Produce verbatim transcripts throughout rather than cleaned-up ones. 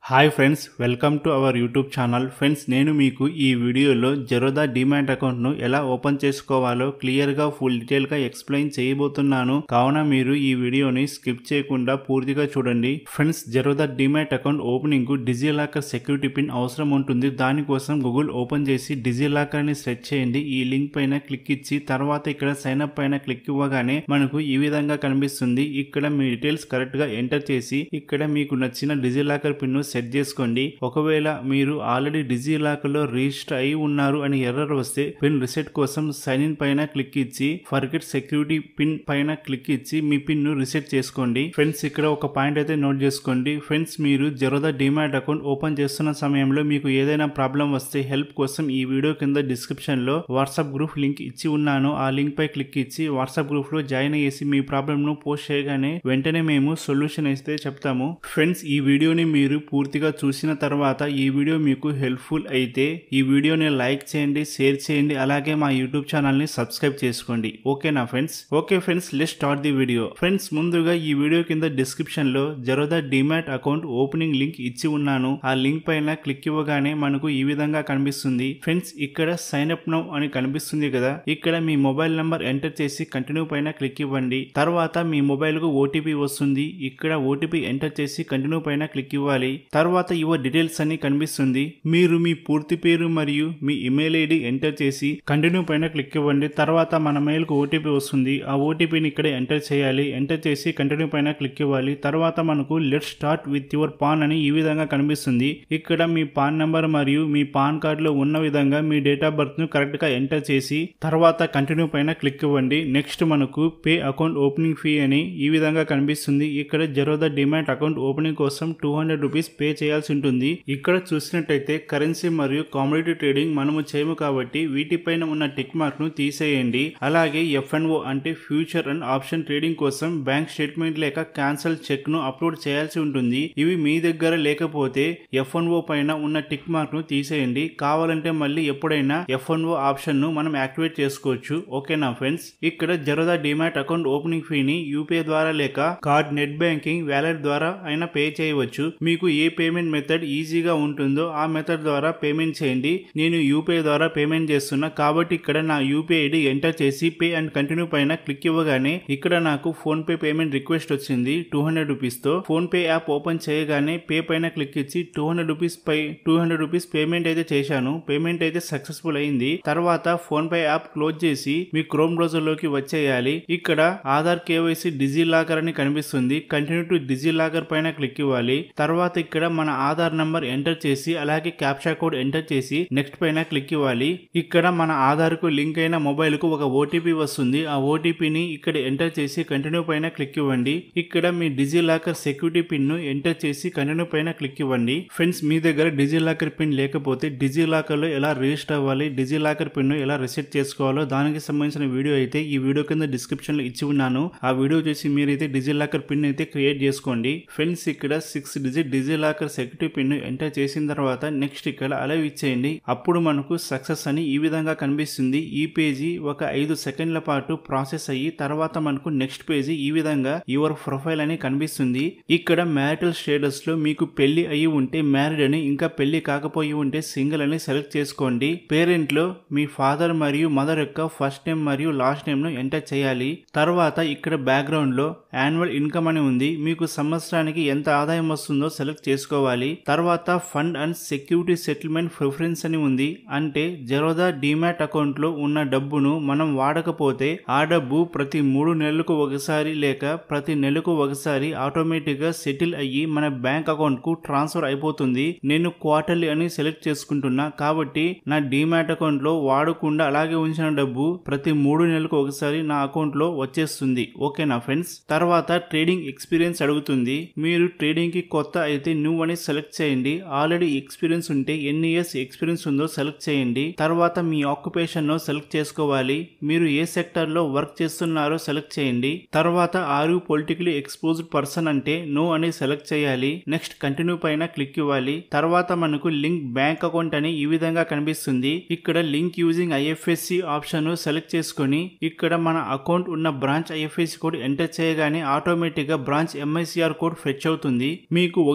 Hi friends, welcome to our YouTube channel. Friends, నేను మీకు ఈ వీడియోలో జెరోదా డిమాట్ అకౌంట్ను ఎలా ఓపెన్ చేసుకోవాలో క్లియర్గా ఫుల్ డీటెయిల్గా ఎక్స్ప్లెయిన్ చేయబోతున్నాను. కావున మీరు ఈ వీడియోని స్కిప్ చేయకుండా పూర్తిగా చూడండి. Friends, Zerodha demat account opening కు డిజిలాకర్ సెక్యూరిటీ పిన్ అవసరం ఉంటుంది. దానికోసం గూగుల్ ఓపెన్ చేసి డిజిలాకర్ ని సెర్చ్ చేయండి. ఈ లింక్ పైన క్లిక్ ఇచ్చి తర్వాత ఇక్కడ సైన్ అప్ పైన క్లిక్ ఇవ్వగానే మనకు ఈ విధంగా కనిపిస్తుంది. ఇక్కడ మీ డీటెయిల్స్ కరెక్ట్ గా ఎంటర్ చేసి ఇక్కడ మీకు నచ్చిన డిజిలాకర్ పిన్ సెట్ చేసుకోండి. ఒకవేళ మీరు ఆల్రెడీ డిజిలాకర్ లో రిజిస్టర్ అయి ఉన్నారు అని ఎర్రర్ వస్తే పిన్ రిసెట్ కోసం సైన్ ఇన్ పైన క్లిక్ ఇచ్చి ఫర్గెట్ సెక్యూరిటీ పిన్ పైన క్లిక్ ఇచ్చి మీ పిన్ ను రిసెట్ చేసుకోండి. ఫ్రెండ్స్, ఇక్కడ ఒక పాయింట్ అయితే నోట్ చేసుకోండి. ఫ్రెండ్స్, మీరు జెరోదా డిమాట్ అకౌంట్ ఓపెన్ చేస్తున్న సమయంలో మీకు ఏదైనా ప్రాబ్లం వస్తే హెల్ప్ కోసం ఈ వీడియో కింద డిస్క్రిప్షన్ లో వాట్సాప్ గ్రూప్ లింక్ ఇచ్చి ఉన్నాను. ఆ లింక్ పై క్లిక్ ఇచ్చి వాట్సాప్ గ్రూప్ లో జాయిన్ అయ్యేసి మీ ప్రాబ్లం ను పోస్ట్ చేయగానే వెంటనే మేము సొల్యూషన్ అయితే చెప్తాము. ఫ్రెండ్స్, ఈ వీడియోని మీరు పూర్తిగా చూసిన తర్వాత ఈ వీడియో మీకు హెల్ప్ఫుల్ అయితే ఈ వీడియోని లైక్ చేయండి, షేర్ చేయండి, అలాగే మా యూట్యూబ్ ఛానల్ ని సబ్స్క్రైబ్ చేసుకోండి. ఓకేనా friends? Okay friends, let's start the video. Friends, ముందుగా ఈ వీడియో కింద డిస్క్రిప్షన్ లో Zerodha demat account opening link ఇచ్చి ఉన్నాను. ఆ లింక్ పైన క్లిక్ ఇవ్వగానే మనకు ఈ విధంగా కనిపిస్తుంది. ఫ్రెండ్స్, ఇక్కడ సైన్ అప్ నౌ అని కనిపిస్తుంది కదా, ఇక్కడ మీ మొబైల్ నంబర్ ఎంటర్ చేసి కంటిన్యూ పైన క్లిక్ ఇవ్వండి. తర్వాత మీ మొబైల్ కు ఓటీపీ వస్తుంది. ఇక్కడ ఓటీపీ ఎంటర్ చేసి కంటిన్యూ పైన క్లిక్ ఇవ్వాలి. తర్వాత యువర్ డీటెయిల్స్ అని కనిపిస్తుంది. మీరు మీ పూర్తి పేరు మరియు మీ ఇమెయిల్ ఐడి ఎంటర్ చేసి కంటిన్యూ పైన క్లిక్ ఇవ్వండి. తర్వాత మన మెయిల్ కు ఓటీపీ వస్తుంది. ఆ ఓటీపీని ఇక్కడ ఎంటర్ చేయాలి. ఎంటర్ చేసి కంటిన్యూ పైన క్లిక్ ఇవ్వాలి. తర్వాత మనకు let's start with your PAN అని ఈ విధంగా కనిపిస్తుంది. ఇక్కడ మీ పాన్ నెంబర్ మరియు మీ పాన్ కార్డ్ లో ఉన్న విధంగా మీ డేట్ ఆఫ్ బర్త్ ను కరెక్ట్ గా ఎంటర్ చేసి తర్వాత కంటిన్యూ పైన క్లిక్ ఇవ్వండి. నెక్స్ట్ మనకు పే అకౌంట్ ఓపెనింగ్ ఫీ అని ఈ విధంగా కనిపిస్తుంది. ఇక్కడ జెరోదా డిమాట్ అకౌంట్ ఓపెనింగ్ కోసం టూ హండ్రెడ్ రూపీస్ పే చేయాల్సి ఉంటుంది. ఇక్కడ చూసినట్టయితే కరెన్సీ మరియు కామోడిటీ ట్రేడింగ్ మనము చేయము కాబట్టి వీటిపైన ఉన్న టిక్ మార్క్ ను తీసేయండి. అలాగే ఎఫ్ అండ్ ఓ అంటే ఫ్యూచర్ అండ్ ఆప్షన్ ట్రేడింగ్ కోసం బ్యాంక్ స్టేట్మెంట్ లేక క్యాన్సల్ చెక్ ను అప్లోడ్ చేయాల్సి ఉంటుంది. ఇవి మీ దగ్గర లేకపోతే ఎఫ్ అండ్ ఓ పైన ఉన్న టిక్ మార్క్ ను తీసేయండి. కావాలంటే మళ్ళీ ఎప్పుడైనా ఎఫ్ అండ్ ఓ ఆప్షన్ ను మనం యాక్టివేట్ చేసుకోవచ్చు. ఓకేనా ఫ్రెండ్స్? ఇక్కడ జెరోదా డిమాట్ అకౌంట్ ఓపెనింగ్ ఫీని యూపీఐ ద్వారా లేక కార్డ్, నెట్ బ్యాంకింగ్, వ్యాలెట్ ద్వారా అయినా పే చేయవచ్చు. మీకు ఏ పేమెంట్ మెథడ్ ఈజీగా ఉంటుందో ఆ మెథడ్ ద్వారా పేమెంట్ చేయండి. నేను యూపీఐ ద్వారా పేమెంట్ చేస్తున్నా కాబట్టి ఇక్కడ నా యూపీఐ ఐడి ఎంటర్ చేసి పే అండ్ కంటిన్యూ పైన క్లిక్ ఇవ్వగానే ఇక్కడ నాకు ఫోన్ పే పేమెంట్ రిక్వెస్ట్ వచ్చింది టూ హండ్రెడ్ రూపీస్ తో. ఫోన్ పే యాప్ ఓపెన్ చేయగానే పే పైన క్లిక్ ఇచ్చి టూ హండ్రెడ్ రూపీస్ పై టూ హండ్రెడ్ రూపీస్ పేమెంట్ అయితే చేశాను. పేమెంట్ అయితే సక్సెస్ఫుల్ అయింది. తర్వాత ఫోన్ పే యాప్ క్లోజ్ చేసి మీ క్రోమ్ బ్రౌజర్ లోకి వచ్చేయాలి. ఇక్కడ ఆధార్ కేవైసీ డిజిలాకర్ అని కనిపిస్తుంది. కంటిన్యూ టు డిజిలాకర్ పైన క్లిక్ ఇవ్వాలి. తర్వాత ఇక్కడ మన ఆధార్ నంబర్ ఎంటర్ చేసి అలాగే క్యాప్చా కోడ్ ఎంటర్ చేసి నెక్స్ట్ పైన క్లిక్ ఇవ్వాలి. ఇక్కడ మన ఆధార్ కు లింక్ అయిన మొబైల్ కు ఒక ఓటీపీ వస్తుంది. ఆ ఓటీపీని ఇక్కడ ఎంటర్ చేసి కంటిన్యూ పైన క్లిక్ ఇవ్వండి. ఇక్కడ మీ డిజిలాకర్ సెక్యూరిటీ పిన్ ను ఎంటర్ చేసి కంటిన్యూ పైన క్లిక్ ఇవ్వండి. ఫ్రెండ్స్, మీ దగ్గర డిజిలాకర్ పిన్ లేకపోతే డిజిలాకర్ లో ఎలా రిజిస్టర్ అవ్వాలి, డిజిలాకర్ పిన్ ను ఎలా రిసెట్ చేసుకోవాలో దానికి సంబంధించిన వీడియో అయితే ఈ వీడియో కింద డిస్క్రిప్షన్ లో ఇచ్చి ఉన్నాను. ఆ వీడియో చూసి మీరైతే డిజిలాకర్ పిన్ అయితే క్రియేట్ చేసుకోండి. ఫ్రెండ్స్, ఇక్కడ six digit DigiLocker security pin ను ఎంటర్ చేసిన తర్వాత నెక్స్ట్ ఇక్కడ అలౌ ఇచ్చేయండి. అప్పుడు మనకు సక్సెస్ అని ఈ విధంగా కనిపిస్తుంది. ఈ పేజీ ఒక ఐదు సెకండ్ల పాటు ప్రాసెస్ అయ్యి తర్వాత మనకు నెక్స్ట్ పేజీ ఈ విధంగా యువర్ ప్రొఫైల్ అని కనిపిస్తుంది. ఇక్కడ మ్యారిటల్ స్టేటస్ లో మీకు పెళ్లి అయి ఉంటే మ్యారీడ్ అని, ఇంకా పెళ్లి కాకపోయి ఉంటే సింగిల్ అని సెలెక్ట్ చేసుకోండి. పేరెంట్ లో మీ ఫాదర్ మరియు మదర్ యొక్క ఫస్ట్ నేమ్ మరియు లాస్ట్ నేమ్ ను ఎంటర్ చేయాలి. తర్వాత ఇక్కడ బ్యాక్గ్రౌండ్ లో యాన్యువల్ ఇన్కమ్ అని ఉంది. మీకు సంవత్సరానికి ఎంత ఆదాయం వస్తుందో సెలెక్ట్ చేసుకోవాలి. తర్వాత fund and security settlement preference అని ఉంది. అంటే జెరోదా డిమాట్ అకౌంట్ లో ఉన్న డబ్బును మనం వాడకపోతే ఆ డబ్బు ప్రతి మూడు నెలలకు ఒకసారి లేక ప్రతి నెలకు ఒకసారి ఆటోమేటిక్ గా సెటిల్ అయ్యి మన బ్యాంక్ అకౌంట్ కు ట్రాన్స్ఫర్ అయిపోతుంది. నేను క్వార్టర్లీ అని సెలెక్ట్ చేసుకుంటున్నా కాబట్టి నా డిమాట్ అకౌంట్ లో వాడకుండా అలాగే ఉంచిన డబ్బు ప్రతి మూడు నెలలకు ఒకసారి నా అకౌంట్ లో వచ్చేస్తుంది. ఓకేనా ఫ్రెండ్స్? తర్వాత ట్రేడింగ్ ఎక్స్పీరియన్స్ అడుగుతుంది. మీరు ట్రేడింగ్ కి కొత్త అయితే న్యూ అని సెలెక్ట్ చేయండి. ఆల్రెడీ ఎక్స్పీరియన్స్ ఉంటే ఎన్ని ఇయర్స్ ఎక్స్పీరియన్స్ ఉందో సెలెక్ట్ చేయండి. తర్వాత మీ ఆక్యుపేషన్ ను సెలెక్ట్ చేసుకోవాలి. మీరు ఏ సెక్టర్ లో వర్క్ చేస్తున్నారో సెలెక్ట్ చేయండి. తర్వాత are you politically exposed person అంటే నో అని సెలెక్ట్ చేయాలి. నెక్స్ట్ కంటిన్యూ పైన క్లిక్ ఇవ్వాలి. తర్వాత మనకు లింక్ బ్యాంక్ అకౌంట్ అని ఈ విధంగా కనిపిస్తుంది. ఇక్కడ లింక్ యూజింగ్ ఐఎఫ్ఎస్సి ఆప్షన్ ను సెలెక్ట్ చేసుకుని ఇక్కడ మన అకౌంట్ ఉన్న బ్రాంచ్ ఐఎఫ్ఎస్సి కోడ్ ఎంటర్ చేయగానే ఆటోమేటిక్ గా బ్రాంచ్ ఎంఐసిఆర్ కోడ్ ఫెచ్ అవుతుంది. మీకు ఒకటి కన్నా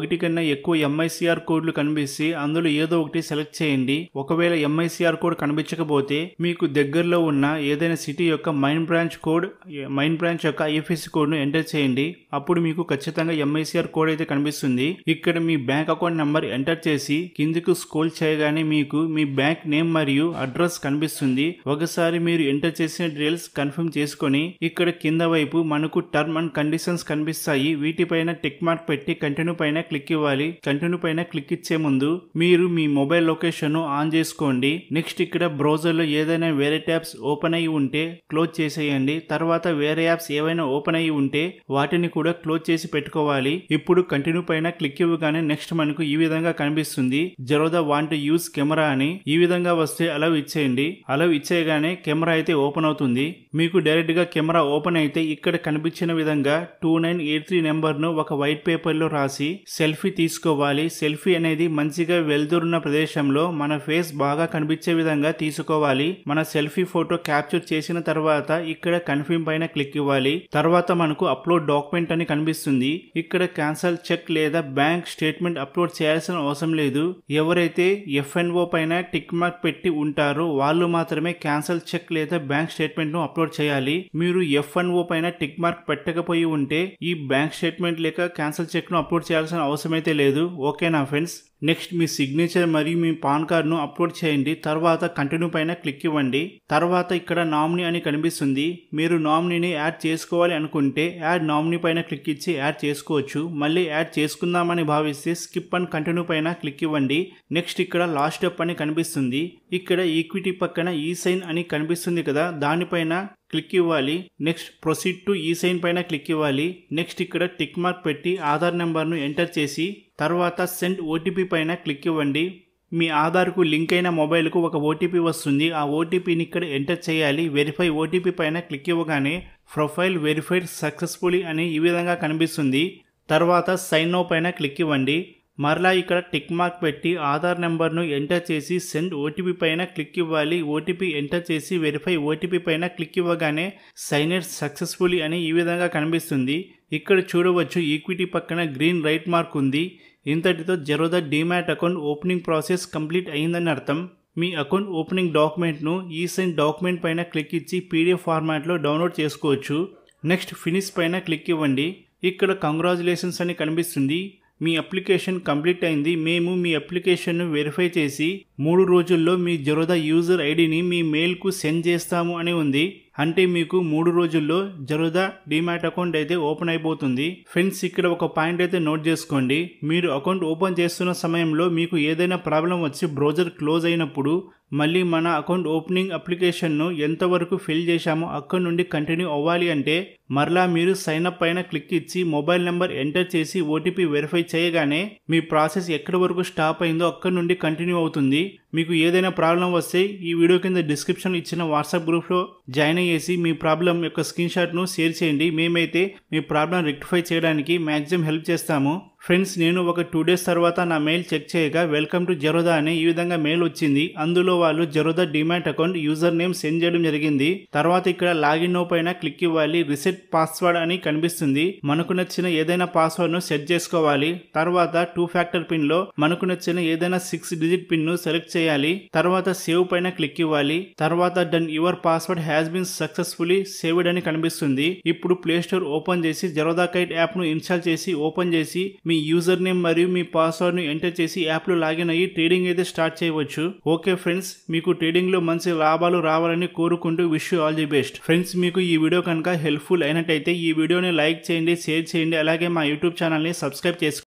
ఎక్కువ ఎంఐసిఆర్ కోడ్లు కనిపిస్తే అందులో ఏదో ఒకటి సెలెక్ట్ చేయండి. ఒకవేళ ఎంఐసిఆర్ కోడ్ కనిపించకపోతే మీకు దగ్గరలో ఉన్న ఏదైనా సిటీ యొక్క main branch code main branch యొక్క ఐఎఫ్ఎస్సి కోడ్ ను ఎంటర్ చేయండి. అప్పుడు మీకు ఖచ్చితంగా ఎంఐసిఆర్ కోడ్ అయితే కనిపిస్తుంది. ఇక్కడ మీ బ్యాంక్ అకౌంట్ నెంబర్ ఎంటర్ చేసి కిందికి స్క్రోల్ చేయగానే మీకు మీ బ్యాంక్ నేమ్ మరియు అడ్రస్ కనిపిస్తుంది. ఒకసారి మీరు ఎంటర్ చేసిన డీటెయిల్స్ కన్ఫర్మ్ చేసుకొని ఇక్కడ కింద వైపు మనకు టర్మ్ అండ్ కండిషన్స్ కనిపిస్తాయి. వీటిపైన టిక్ మార్క్ పెట్టి కంటిన్యూ పైన క్లిక్ ఇవ్వాలి. కంటిన్యూ పైన క్లిక్ ఇచ్చే ముందు మీరు మీ మొబైల్ లొకేషన్ ను ఆన్ చేసుకోండి. నెక్స్ట్ ఇక్కడ బ్రౌజర్ లో ఏదైనా వేరే ట్యాబ్స్ ఓపెన్ అయ్యి ఉంటే క్లోజ్ చేసేయండి. తర్వాత వేరే యాప్స్ ఏవైనా ఓపెన్ అయ్యి ఉంటే వాటిని కూడా క్లోజ్ చేసి పెట్టుకోవాలి. ఇప్పుడు కంటిన్యూ పైన క్లిక్ ఇవ్వగానే నెక్స్ట్ మనకు ఈ విధంగా కనిపిస్తుంది Zerodha want to use camera అని. ఈ విధంగా వస్తే అలౌ ఇచ్చేయండి. అలౌ ఇచ్చేయగానే కెమెరా అయితే ఓపెన్ అవుతుంది. మీకు డైరెక్ట్ గా కెమెరా ఓపెన్ అయితే ఇక్కడ కనిపించిన విధంగా two nine eight three number ను ఒక వైట్ పేపర్ లో రాసి సెల్ఫీ తీసుకోవాలి. సెల్ఫీ అనేది మంచిగా వెలుతురున్న ప్రదేశంలో మన ఫేస్ బాగా కనిపించే విధంగా తీసుకోవాలి. మన సెల్ఫీ ఫోటో క్యాప్చర్ చేసిన తర్వాత ఇక్కడ కన్ఫర్మ్ పైన క్లిక్ ఇవ్వాలి. తర్వాత మనకు అప్లోడ్ డాక్యుమెంట్ అని కనిపిస్తుంది. ఇక్కడ క్యాన్సల్ చెక్ లేదా బ్యాంక్ స్టేట్మెంట్ అప్లోడ్ చేయాల్సిన అవసరం లేదు. ఎవరైతే ఎఫ్ఎన్ఓ పైన టిక్ మార్క్ పెట్టి ఉంటారో వాళ్ళు మాత్రమే క్యాన్సల్ చెక్ లేదా బ్యాంక్ స్టేట్మెంట్ ను అప్లోడ్ చేయాలి. మీరు ఎఫ్ఎన్ఓ పైన టిక్ మార్క్ పెట్టకపోయి ఉంటే ఈ బ్యాంక్ స్టేట్మెంట్ లేక క్యాన్సల్ చెక్ ను అప్లోడ్ చేయాల్సిన అవసరం అయితే లేదు. ఓకేనా ఫ్రెండ్స్? నెక్స్ట్ మీ సిగ్నేచర్ మరియు మీ పాన్ కార్డ్ ను అప్లోడ్ చేయండి. తర్వాత కంటిన్యూ పైన క్లిక్ ఇవ్వండి. తర్వాత ఇక్కడ నామినీ అని కనిపిస్తుంది. మీరు నామినీని యాడ్ చేసుకోవాలి అనుకుంటే యాడ్ నామినీ పైన క్లిక్ ఇచ్చి యాడ్ చేసుకోవచ్చు. మళ్ళీ యాడ్ చేసుకుందామని భావిస్తే స్కిప్ అండ్ కంటిన్యూ పైన క్లిక్ ఇవ్వండి. నెక్స్ట్ ఇక్కడ లాస్ట్ స్టెప్ అని కనిపిస్తుంది. ఇక్కడ ఈక్విటీ పక్కన ఈ సైన్ అని కనిపిస్తుంది కదా, దానిపైన క్లిక్ ఇవ్వాలి. Next proceed to e sign పైన క్లిక్ ఇవ్వాలి. నెక్స్ట్ ఇక్కడ టిక్ మార్క్ పెట్టి ఆధార్ నెంబర్ ను ఎంటర్ చేసి తర్వాత సెండ్ ఓటీపీ పైన క్లిక్ ఇవ్వండి. మీ ఆధార్కు లింక్ అయిన మొబైల్కు ఒక ఓటీపీ వస్తుంది. ఆ ఓటీపీని ఇక్కడ ఎంటర్ చేయాలి. వెరిఫై ఓటీపీ పైన క్లిక్ ఇవ్వగానే ప్రొఫైల్ వెరిఫైడ్ సక్సెస్ఫుల్లీ అని ఈ విధంగా కనిపిస్తుంది. తర్వాత సైన్ నౌ పైన క్లిక్ ఇవ్వండి. మరలా ఇక్కడ టిక్ మార్క్ పెట్టి ఆధార్ నెంబర్ను ఎంటర్ చేసి సెండ్ ఓటీపీ పైన క్లిక్ ఇవ్వాలి. ఓటీపీ ఎంటర్ చేసి వెరిఫై ఓటీపీ పైన క్లిక్ ఇవ్వగానే సైనెడ్ సక్సెస్ఫుల్లీ అని ఈ విధంగా కనిపిస్తుంది. ఇక్కడ చూడవచ్చు ఈక్విటీ పక్కన గ్రీన్ రైట్ మార్క్ ఉంది. ఇంతటితో Zerodha demat account opening process complete అయిందని అర్థం. మీ అకౌంట్ ఓపెనింగ్ డాక్యుమెంట్ను ఈ సైన్ డాక్యుమెంట్ పైన క్లిక్ ఇచ్చి పీడిఎఫ్ ఫార్మాట్లో డౌన్లోడ్ చేసుకోవచ్చు. నెక్స్ట్ ఫినిష్ పైన క్లిక్ ఇవ్వండి. ఇక్కడ కంగ్రాచులేషన్స్ అని కనిపిస్తుంది. మీ అప్లికేషన్ కంప్లీట్ అయింది. మేము మీ అప్లికేషన్ను వెరిఫై చేసి మూడు రోజుల్లో మీ జెరోదా యూజర్ ఐడిని మీ మెయిల్కు సెండ్ చేస్తాము అని ఉంది. అంటే మీకు మూడు రోజుల్లో జెరోదా డీమ్యాట్ అకౌంట్ అయితే ఓపెన్ అయిపోతుంది. ఫ్రెండ్స్ ఇక్కడ ఒక పాయింట్ అయితే నోట్ చేసుకోండి. మీరు అకౌంట్ ఓపెన్ చేస్తున్న సమయంలో మీకు ఏదైనా ప్రాబ్లం వచ్చి బ్రౌజర్ క్లోజ్ అయినప్పుడు మళ్ళీ మన అకౌంట్ ఓపెనింగ్ అప్లికేషన్ను ఎంతవరకు ఫిల్ చేశామో అక్కడి నుండి కంటిన్యూ అవ్వాలి అంటే మరలా మీరు సైన్ అప్ పైన క్లిక్ ఇచ్చి మొబైల్ నెంబర్ ఎంటర్ చేసి ఓటీపీ వెరిఫై చేయగానే మీ ప్రాసెస్ ఎక్కడి వరకు స్టాప్ అయిందో అక్కడి నుండి కంటిన్యూ అవుతుంది. మీకు ఏదైనా ప్రాబ్లం వస్తే ఈ వీడియో కింద డిస్క్రిప్షన్ ఇచ్చిన వాట్సాప్ గ్రూప్లో జాయిన్ అయ్యేసి మీ ప్రాబ్లం యొక్క స్క్రీన్ షాట్ను షేర్ చేయండి. మేమైతే మీ ప్రాబ్లం రెక్టిఫై చేయడానికి మ్యాక్సిమం హెల్ప్ చేస్తాము. ఫ్రెండ్స్ నేను ఒక టూ డేస్ తర్వాత నా మెయిల్ చెక్ చేయగా వెల్కమ్ టు జెరోదా అనే ఈ విధంగా మెయిల్ వచ్చింది. అందులో వాళ్ళు Zerodha demat account user name send చేయడం జరిగింది. తర్వాత ఇక్కడ లాగిన్ నౌ పైన క్లిక్ ఇవ్వాలి. రిసెట్ పాస్వర్డ్ అని కనిపిస్తుంది. మనకు నచ్చిన ఏదైనా పాస్వర్డ్ ను సెట్ చేసుకోవాలి. తర్వాత టూ ఫ్యాక్టర్ పిన్ లో మనకు నచ్చిన ఏదైనా సిక్స్ డిజిట్ పిన్ ను సెలెక్ట్ చేయాలి. తర్వాత సేవ్ పైన క్లిక్ ఇవ్వాలి. తర్వాత done your password has been successfully saved అని కనిపిస్తుంది. ఇప్పుడు ప్లే స్టోర్ ఓపెన్ చేసి జెరోదా కైట్ యాప్ ను ఇన్స్టాల్ చేసి ఓపెన్ చేసి మీ యూజర్ నేమ్ మరియు మీ పాస్వర్డ్ ను ఎంటర్ చేసి యాప్ లో లాగిన్ అయ్యి ట్రేడింగ్ అయితే స్టార్ట్ చేయవచ్చు. ఓకే ఫ్రెండ్స్, మీకు ట్రేడింగ్ లో మంచి లాభాలు రావాలని కోరుకుంటూ wish you all the best. Friends మీకు ఈ వీడియో కనుక హెల్ప్ఫుల్ అయినట్టయితే ఈ వీడియోని లైక్ చేయండి, షేర్ చేయండి, అలాగే మా యూట్యూబ్ ఛానల్ ని సబ్స్క్రైబ్ చేసుకోండి.